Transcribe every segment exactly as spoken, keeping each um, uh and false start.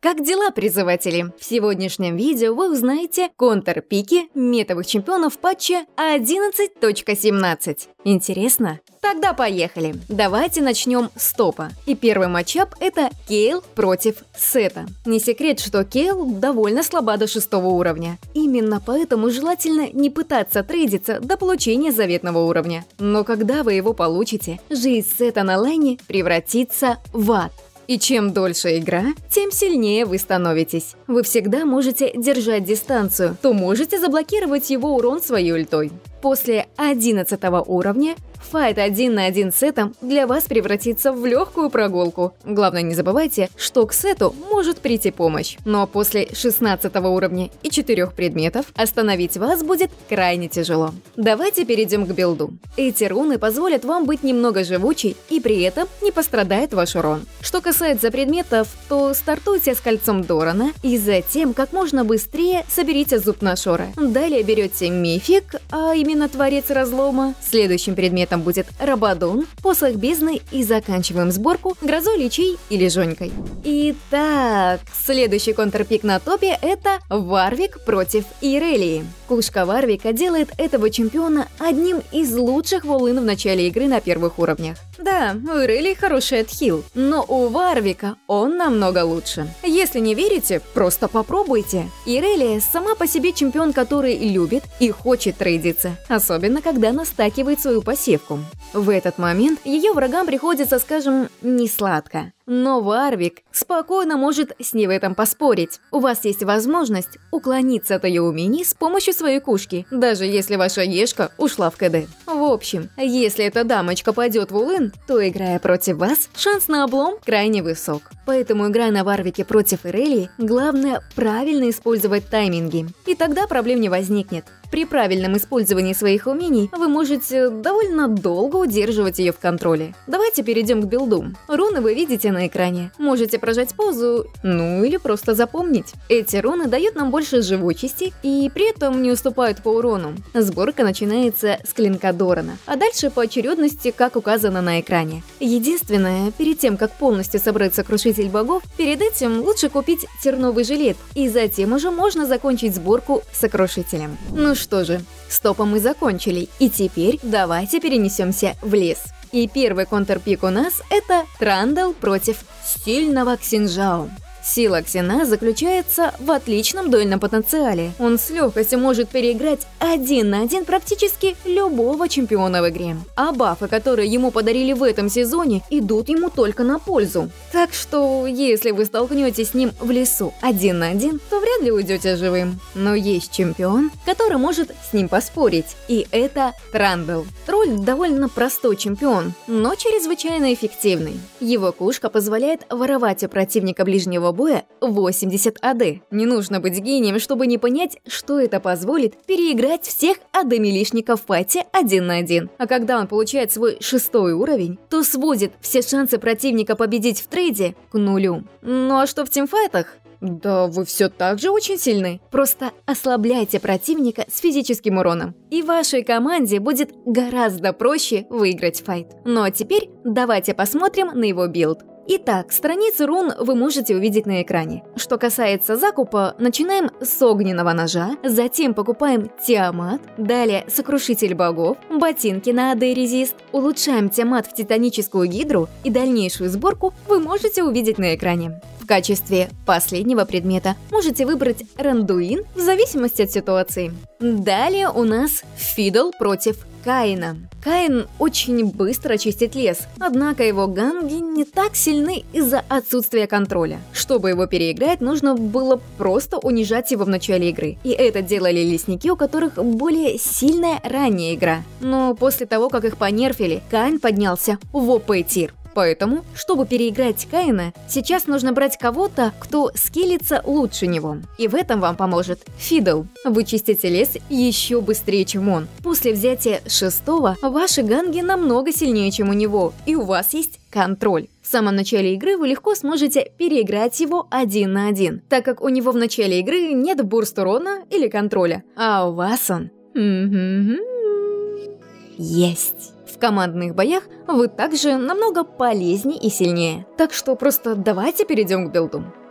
Как дела, призыватели? В сегодняшнем видео вы узнаете контрпики метовых чемпионов патча одиннадцать точка семнадцать. Интересно? Тогда поехали. Давайте начнем с топа. И первый матчап — это Кейл против Сета. Не секрет, что Кейл довольно слаба до шестого уровня. Именно поэтому желательно не пытаться трейдиться до получения заветного уровня. Но когда вы его получите, жизнь Сета на лайне превратится в ад. И чем дольше игра, тем сильнее вы становитесь. Вы всегда можете держать дистанцию, то можете заблокировать его урон своей ультой. После одиннадцатого уровня файт один на один с Сетом для вас превратится в легкую прогулку. Главное, не забывайте, что к Сету может прийти помощь. Но после шестнадцатого уровня и четырех предметов остановить вас будет крайне тяжело. Давайте перейдем к билду. Эти руны позволят вам быть немного живучей и при этом не пострадает ваш урон. Что касается предметов, то стартуйте с кольцом Дорана и затем как можно быстрее соберите зуб Нашора. Далее берете мифик, а именно Творец Разлома. Следующим предметом будет Рабадон, посох бездны и заканчиваем сборку грозой личей или жонькой. Итак, следующий контрпик на топе — это Варвик против Ирелии. Кушка Варвика делает этого чемпиона одним из лучших волын в начале игры на первых уровнях. Да, у Ирелии хороший отхил, но у Варвика он намного лучше. Если не верите, просто попробуйте. Ирелия сама по себе чемпион, который любит и хочет трейдиться, особенно когда настакивает свою пассивку. В этот момент ее врагам приходится, скажем, несладко. Но Варвик спокойно может с ней в этом поспорить. У вас есть возможность уклониться от ее умений с помощью своей кушки, даже если ваша ешка ушла в КД. В общем, если эта дамочка пойдет в улын, то, играя против вас, шанс на облом крайне высок. Поэтому, играя на Варвике против Ирелии, главное правильно использовать тайминги. И тогда проблем не возникнет. При правильном использовании своих умений вы можете довольно долго удерживать ее в контроле. Давайте перейдем к билду. Руны вы видите на экране. Можете прожать паузу, ну или просто запомнить. Эти руны дают нам больше живучести и при этом не уступают по урону. Сборка начинается с клинка Дорана, а дальше по очередности, как указано на экране. Единственное, перед тем, как полностью собрать Сокрушитель Богов, перед этим лучше купить терновый жилет, и затем уже можно закончить сборку Сокрушителем. Ну что же, с топом мы закончили, и теперь давайте перенесемся в лес. И первый контрпик у нас — это Трандал против сильного Ксинжао. Сила Ксина заключается в отличном дуэльном потенциале. Он с легкостью может переиграть один на один практически любого чемпиона в игре. А бафы, которые ему подарили в этом сезоне, идут ему только на пользу. Так что, если вы столкнетесь с ним в лесу один на один, то вряд ли уйдете живым. Но есть чемпион, который может с ним поспорить, и это Трандал. Тролль довольно простой чемпион, но чрезвычайно эффективный. Его кушка позволяет воровать у противника ближнего боя восемьдесят АД. Не нужно быть гением, чтобы не понять, что это позволит переиграть всех АД-милишников в файте один на один. А когда он получает свой шестой уровень, то сводит все шансы противника победить в трейде к нулю. Ну а что в тимфайтах? Да вы все так же очень сильны. Просто ослабляйте противника с физическим уроном, и вашей команде будет гораздо проще выиграть файт. Ну а теперь давайте посмотрим на его билд. Итак, страницы рун вы можете увидеть на экране. Что касается закупа, начинаем с огненного ножа, затем покупаем Тиамат, далее Сокрушитель Богов, ботинки на АД-резист, улучшаем Тиамат в Титаническую Гидру, и дальнейшую сборку вы можете увидеть на экране. В качестве последнего предмета можете выбрать Рандуин в зависимости от ситуации. Далее у нас Фидл против Каина. Каин очень быстро чистит лес, однако его ганги не так сильны из-за отсутствия контроля. Чтобы его переиграть, нужно было просто унижать его в начале игры. И это делали лесники, у которых более сильная ранняя игра. Но после того, как их понерфили, Каин поднялся в ОП-тир. Поэтому, чтобы переиграть Каина, сейчас нужно брать кого-то, кто скиллится лучше него. И в этом вам поможет Фидл. Вы чистите лес еще быстрее, чем он. После взятия шестого ваши ганги намного сильнее, чем у него, и у вас есть контроль. В самом начале игры вы легко сможете переиграть его один на один, так как у него в начале игры нет бурст урона или контроля, а у вас он есть. В командных боях вы также намного полезнее и сильнее. Так что просто давайте перейдем к билду.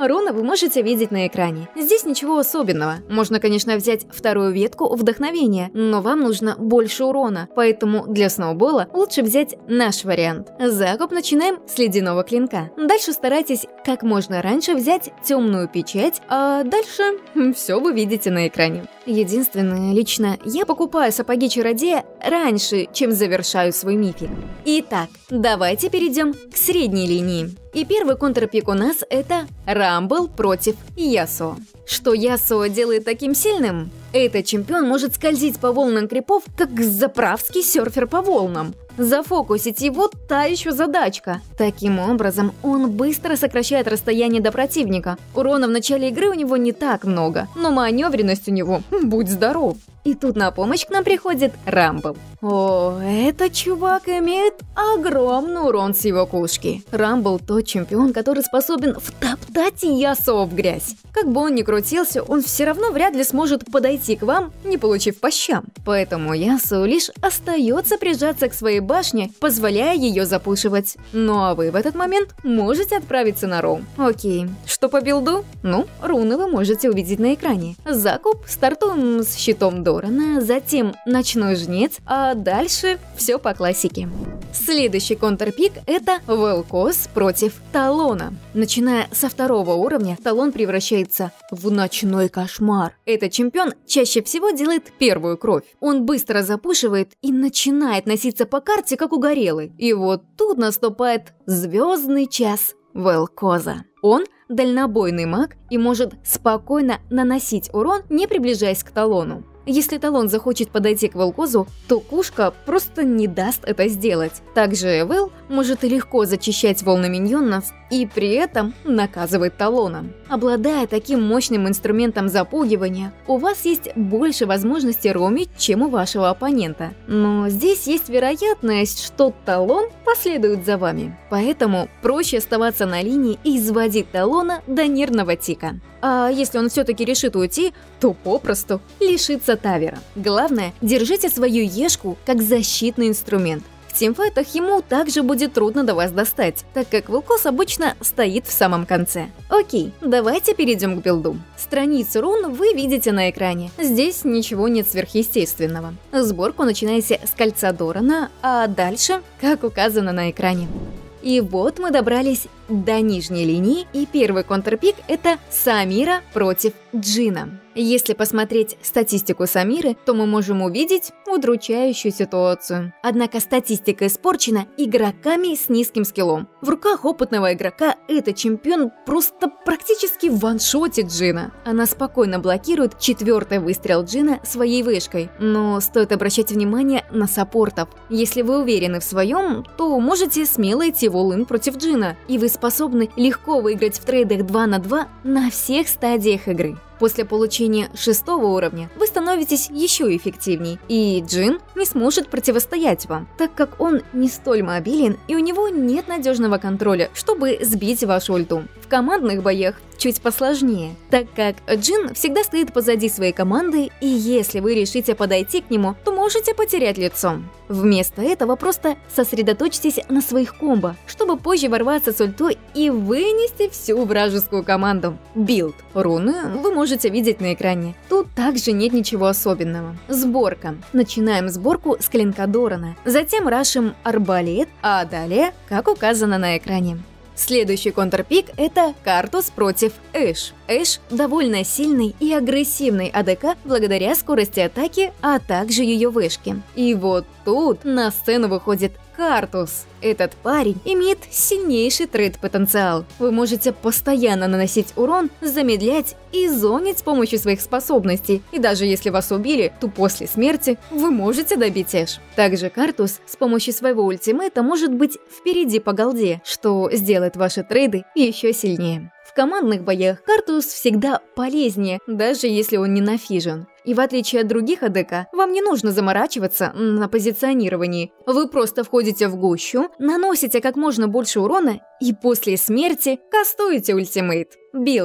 руны вы можете видеть на экране. Здесь ничего особенного. Можно, конечно, взять вторую ветку вдохновения, но вам нужно больше урона, поэтому для сноубола лучше взять наш вариант. Закуп начинаем с ледяного клинка. Дальше старайтесь как можно раньше взять темную печать, а дальше все вы видите на экране. Единственное, лично я покупаю сапоги чародея раньше, чем завершаю свой мифик. Итак, давайте перейдем к средней линии. И первый контрпик у нас это Рамбл против Ясуо. Что Ясуо делает таким сильным? Этот чемпион может скользить по волнам крипов, как заправский серфер по волнам. Зафокусить его – та еще задачка. Таким образом, он быстро сокращает расстояние до противника. Урона в начале игры у него не так много, но маневренность у него – будь здоров. И тут на помощь к нам приходит Рамбл. О, этот чувак имеет огромный урон с его кушки. Рамбл тот чемпион, который способен втоптать Ясуо в грязь. Как бы он ни крутился, он все равно вряд ли сможет подойти к вам, не получив по щам. Поэтому Ясуо лишь остается прижаться к своей башне, позволяя ее запушивать. Ну а вы в этот момент можете отправиться на роум. Окей, что по билду? Ну, руны вы можете увидеть на экране. Закуп стартуем с щитом Дорана, затем ночной жнец, а дальше все по классике. Следующий контрпик это Вел'Koz против Талона. Начиная со второго уровня, Талон превращается в ночной кошмар. Этот чемпион чаще всего делает первую кровь. Он быстро запушивает и начинает носиться по карте, как угорелый. И вот тут наступает звездный час Вел'Kozа. Он дальнобойный маг и может спокойно наносить урон, не приближаясь к Талону. Если Талон захочет подойти к Вел'Kozу, то Кушка просто не даст это сделать. Также Вэл может легко зачищать волны миньонов и при этом наказывает Талона. Обладая таким мощным инструментом запугивания, у вас есть больше возможностей роумить, чем у вашего оппонента. Но здесь есть вероятность, что Талон последует за вами. Поэтому проще оставаться на линии и изводить Талона до нервного тика. А если он все-таки решит уйти, то попросту лишится тавера. Главное, держите свою ешку как защитный инструмент. В тимфайтах ему также будет трудно до вас достать, так как Вел'Koz обычно стоит в самом конце. Окей, давайте перейдем к билду. Страницу рун вы видите на экране. Здесь ничего нет сверхъестественного. Сборку начинаете с кольца Дорана, а дальше, как указано на экране. И вот мы добрались до нижней линии, и первый контрпик это Самира против Джина. Если посмотреть статистику Самиры, то мы можем увидеть удручающую ситуацию. Однако статистика испорчена игроками с низким скиллом. В руках опытного игрока этот чемпион просто практически ваншотит Джина. Она спокойно блокирует четвертый выстрел Джина своей вышкой. Но стоит обращать внимание на саппортов. Если вы уверены в своем, то можете смело идти в all-in против Джина, и вы способны легко выиграть в трейдах два на два на всех стадиях игры. После получения шестого уровня вы становитесь еще эффективней, и Джин не сможет противостоять вам, так как он не столь мобилен и у него нет надежного контроля, чтобы сбить вашу ульту. В командных боях чуть посложнее, так как Джин всегда стоит позади своей команды, и если вы решите подойти к нему, то можете потерять лицо. Вместо этого просто сосредоточьтесь на своих комбо, чтобы позже ворваться с ультой и вынести всю вражескую команду. Билд. Руны вы можете видеть на экране. Тут также нет ничего особенного. Сборка. Начинаем сборку с клинка Дорана, затем рашим арбалет, а далее, как указано на экране. Следующий контрпик это Картус против Эш. Эш довольно сильный и агрессивный АДК благодаря скорости атаки, а также ее вышке. И вот тут на сцену выходит Картус. Этот парень имеет сильнейший трейд-потенциал. Вы можете постоянно наносить урон, замедлять и зонить с помощью своих способностей. И даже если вас убили, то после смерти вы можете добить Эш. Также Картус с помощью своего ультимейта может быть впереди по голде, что сделает ваши трейды еще сильнее. В командных боях Картус всегда полезнее, даже если он не нафижен. И в отличие от других АДК, вам не нужно заморачиваться на позиционировании. Вы просто входите в гущу, наносите как можно больше урона и после смерти кастуете ультимейт. Билд.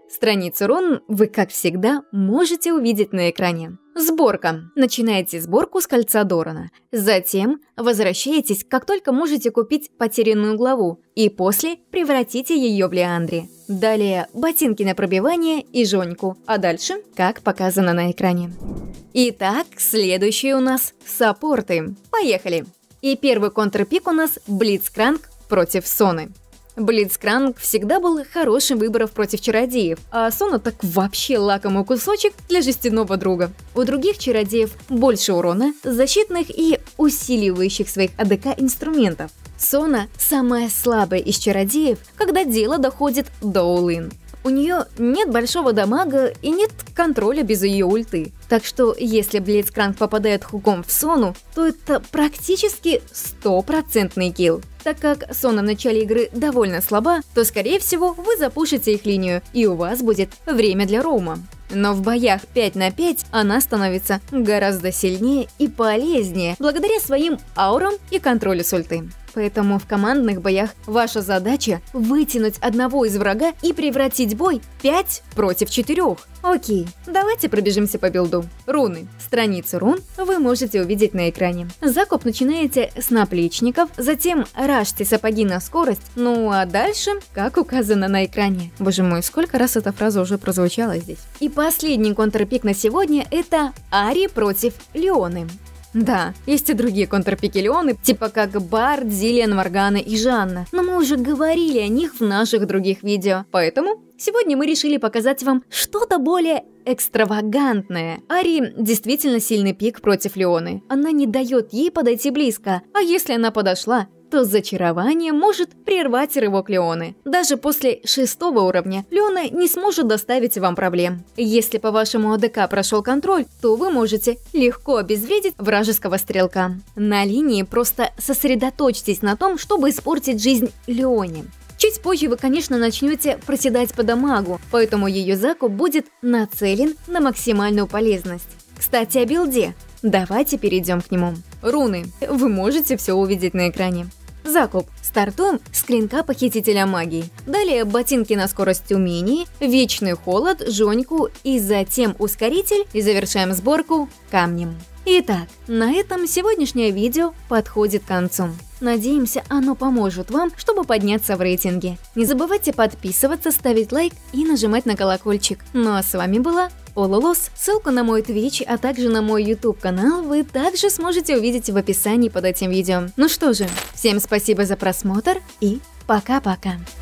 Страницу рун вы, как всегда, можете увидеть на экране. Сборка. Начинайте сборку с кольца Дорана. Затем возвращаетесь, как только можете купить потерянную главу, и после превратите ее в Лиандри. Далее ботинки на пробивание и жоньку, а дальше, как показано на экране. Итак, следующие у нас саппорты. Поехали! И первый контрпик у нас Блицкранг против Соны. Блицкранг всегда был хорошим выбором против чародеев, а Сона так вообще лакомый кусочек для жестяного друга. У других чародеев больше урона, защитных и усиливающих своих АДК инструментов. Сона самая слабая из чародеев, когда дело доходит до all-in. У нее нет большого дамага и нет контроля без ее ульты. Так что, если Блицкранг попадает хуком в Сону, то это практически стопроцентный килл. Так как Сона в начале игры довольно слаба, то, скорее всего, вы запушите их линию, и у вас будет время для роума. Но в боях пять на пять она становится гораздо сильнее и полезнее, благодаря своим аурам и контролю с ульты. Поэтому в командных боях ваша задача вытянуть одного из врага и превратить бой пять против четырёх. Окей, давайте пробежимся по билду. Руны. Страницу рун вы можете увидеть на экране. Закуп начинаете с наплечников, затем рашьте сапоги на скорость, ну а дальше, как указано на экране. Боже мой, сколько раз эта фраза уже прозвучала здесь. И последний контрпик на сегодня – это Ари против Леоны. Да, есть и другие контрпики Леоны, типа как Бард, Зиллиан, Моргана и Жанна, но мы уже говорили о них в наших других видео, поэтому сегодня мы решили показать вам что-то более экстравагантное. Ари действительно сильный пик против Леоны, она не дает ей подойти близко, а если она подошла, то зачарование может прервать рывок Леоны. Даже после шестого уровня Леона не сможет доставить вам проблем. Если по вашему АДК прошел контроль, то вы можете легко обезвредить вражеского стрелка. На линии просто сосредоточьтесь на том, чтобы испортить жизнь Леоне. Чуть позже вы, конечно, начнете проседать по дамагу, поэтому ее закуп будет нацелен на максимальную полезность. Кстати, о билде. Давайте перейдем к нему. Руны. Вы можете все увидеть на экране. Закуп. Стартуем с клинка Похитителя Магии. Далее ботинки на скорость умений, Вечный Холод, Жоньку и затем ускоритель, и завершаем сборку камнем. Итак, на этом сегодняшнее видео подходит к концу. Надеемся, оно поможет вам, чтобы подняться в рейтинге. Не забывайте подписываться, ставить лайк и нажимать на колокольчик. Ну а с вами была Ололос. Ссылку на мой Twitch, а также на мой YouTube канал вы также сможете увидеть в описании под этим видео. Ну что же, всем спасибо за просмотр и пока-пока.